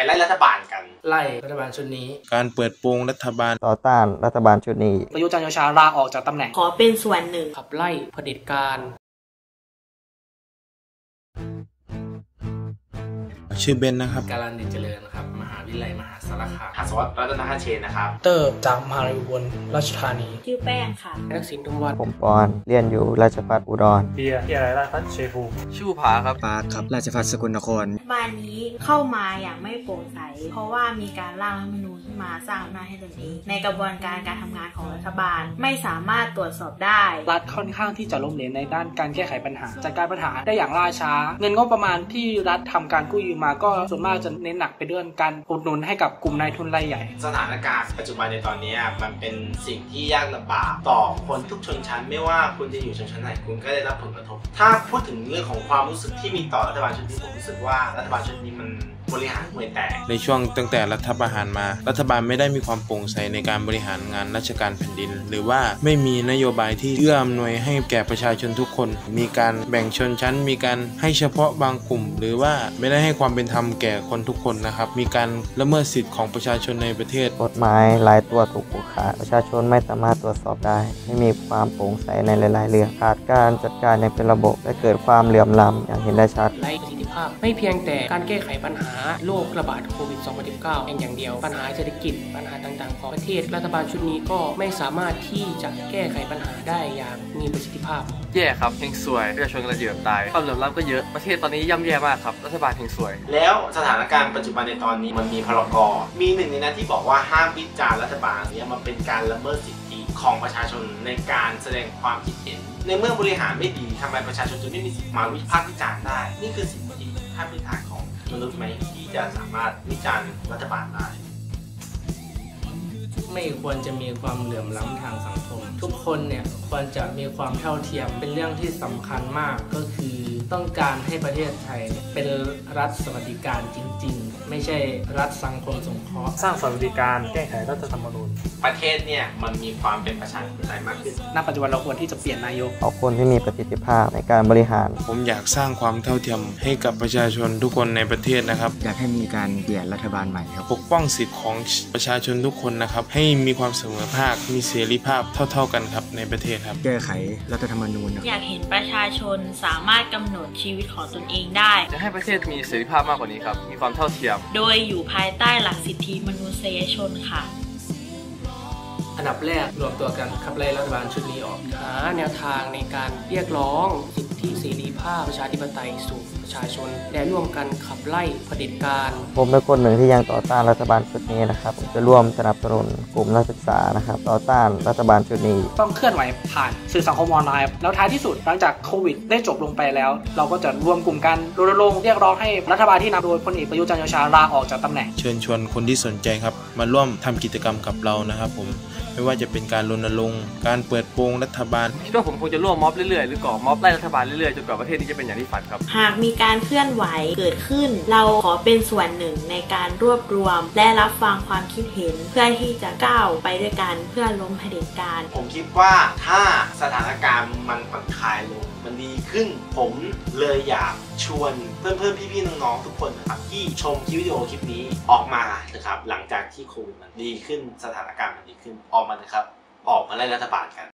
ไล่รัฐบาลกันไล่รัฐบาลชุดนี้การเปิดโปงรัฐบาลต่อต้านรัฐบาลชุดนี้ประยุทธ์จันทร์โอชาลาออกจากตำแหน่งขอเป็นส่วนหนึ่งขับไล่เผด็จการชื่อเบนนะครับการันดิเจริญนะครับมหาวิทยาลัยมหาสารคามหัสวัฒน์รัตนเชนนะครับเตอร์จากมหาวิทยาลัยอุบลราชธานีชื่อแป้งค่ะนักศิลป์ทุกวันผมปอนเรียนอยู่ราชภัฏอุดรเบียร์ที่อะไรราชภัฏชัยภูมิชื่อผาครับปาครับราชภัฏสกลนครบ้านนี้เข้ามาอย่างไม่โปร่งใสเพราะว่ามีการร่างรัฐธรรมนูญขึ้นมาสร้างอำนาจให้ตนเองในกระบวนการทำงานของรัฐบาลไม่สามารถตรวจสอบได้รัฐค่อนข้างที่จะล้มเหลวในด้านการแก้ไขปัญหาจัดการปัญหาได้อย่างล่าช้าเงินงบประมาณที่รัฐทำการกู้ยืมมาก็ส่วนมากจะเน้นหนักไปเรื่องการอุดหนุนให้กับกลุ่มนายทุนรายใหญ่สถานการณ์ปัจจุบันในตอนนี้มันเป็นสิ่งที่ยากลำบากต่อคนทุกชนชั้นไม่ว่าคุณจะอยู่ชนชั้นไหนคุณก็ได้รับผลกระทบถ้าพูดถึงเรื่องของความรู้สึกที่มีต่อรัฐบาลชุดนี้ผมรู้สึกว่ารัฐบาลชุดนี้มันบริหารห่วยแตกในช่วงตั้งแต่รัฐประหารมารัฐบาลไม่ได้มีความโปร่งใสในการบริหารงานราชการแผ่นดินหรือว่าไม่มีนโยบายที่เอื้ออำนวยให้แก่ประชาชนทุกคนมีการแบ่งชนชั้นมีการให้เฉพาะบางกลุ่มหรือว่าไม่ได้ให้ความเป็นธรรมแก่คนทุกคนนะครับมีการละเมิดสิทธิของประชาชนในประเทศกฎหมายหลายตัวถูกผูกขาดประชาชนไม่สามารถตรวจสอบได้ไม่มีความโปร่งใสในหลายๆเรื่องขาดการจัดการอย่างเป็นระบบและเกิดความเหลื่อมล้ำอย่างเห็นได้ชัดไร้ประสิทธิภาพไม่เพียงแต่การแก้ไขปัญหาโรคระบาดโควิด 2019 อย่างเดียวปัญหาเศรษฐกิจปัญหาต่างๆของประเทศรัฐบาลชุดนี้ก็ไม่สามารถที่จะแก้ไขปัญหาได้อย่างมีประสิทธิภาพแย่ครับเฮงสวยประชาชนกำลังเหยื่อตายความเหลื่อมล้ำก็เยอะประเทศตอนนี้ย่ำแย่มากครับรัฐบาลเฮงสวยแล้วสถานการณ์ปัจจุบันในตอนนี้มันมีพรก.มีหนึ่งในนั้นที่บอกว่าห้ามวิจารณ์รัฐบาลเนี่ยมันเป็นการละเมิดสิทธิของประชาชนในการแสดงความคิดเห็นในเมื่อบริหารไม่ดีทำไมประชาชนจะไม่มีสิทธิมาวิพากษ์วิจารณ์ได้นี่คือสิทธิขั้นพื้นฐานของมนุษย์ไหมที่จะสามารถวิจารณ์รัฐบาลได้ไม่ควรจะมีความเหลื่อมล้ำทางสังคมทุกคนเนี่ยควรจะมีความเท่าเทียมเป็นเรื่องที่สำคัญมากก็คือต้องการให้ประเทศไทยเป็นรัฐสวัสดิการจริงๆไม่ใช่รัฐสังคมสงเคราะห์สร้างสวัสดิการแก้ไขรัฐธรรมนูญประเทศเนี่ยมันมีความเป็นประชาธิปไตยมากขึ้นณปัจจุบันเราควรที่จะเปลี่ยนนายกเอาคนที่มีประสิทธิภาพในการบริหารผมอยากสร้างความเท่าเทียมให้กับประชาชนทุกคนในประเทศนะครับอยากให้มีการเปลี่ยนรัฐบาลใหม่ครับปกป้องสิทธิของประชาชนทุกคนนะครับให้มีความเสมอภาคมีเสรีภาพเท่ากันครับในประเทศครับแก้ไขรัฐธรรมนูญอยากเห็นประชาชนสามารถกำหนดชีวิตของตนเองได้จะให้ประเทศมีเสรีภาพมากกว่านี้ครับมีความเท่าเทียมโดยอยู่ภายใต้หลักสิทธิมนุษยชนค่ะอันดับแรกรวมตัวกันขับไล่รัฐบาลชุดนี้ออกหาแนวทางในการเรียกร้องสิทธิเสรีภาพประชาธิปไตยสู่ประชาชนและร่วมกันขับไล่เผด็จการผมเป็นคนหนึ่งที่ยังต่อต้านรัฐบาลชุดนี้นะครับผมจะร่วมสนับสนุนกลุ่มนักศึกษานะครับต่อต้านรัฐบาลชุดนี้ต้องเคลื่อนไหวผ่านสื่อสังคมออนไลน์แล้วท้ายที่สุดหลังจากโควิดได้จบลงไปแล้วเราก็จะรวมกลุ่มกันรณรงค์เรียกร้องให้รัฐบาลที่นำโดยพลเอกประยุทธ์จันทร์โอชาลาออกจากตำแหน่งเชิญชวนคนที่สนใจครับมาร่วมทำกิจกรรมกับเรานะครับผมไม่ว่าจะเป็นการรณรงค์การเปิดโปงรัฐบาลคิดว่าผมคงจะร่วมม็อบเรื่อยๆหรือก่อม็อบไล่รัฐบาลเรื่อยๆจนกว่าประเทศนี้จะเป็นอย่างที่ฝันครับหากมีการเคลื่อนไหวเกิดขึ้นเราขอเป็นส่วนหนึ่งในการรวบรวมและรับฟังความคิดเห็นเพื่อที่จะก้าวไปด้วยกันเพื่อล้มเผด็จการผมคิดว่าถ้าสถานการณ์มันผ่อนคลายลงมันดีขึ้นผมเลยอยากชวนเพื่อนๆพี่ๆน้องๆทุกคนนะครับที่ชมคลิปวิดีโอคลิปนี้ออกมานะครับหลังจากที่โควิดมันดีขึ้นสถานการณ์มันดีขึ้นออกมาเลยครับออกมาไล่รัฐบาลกัน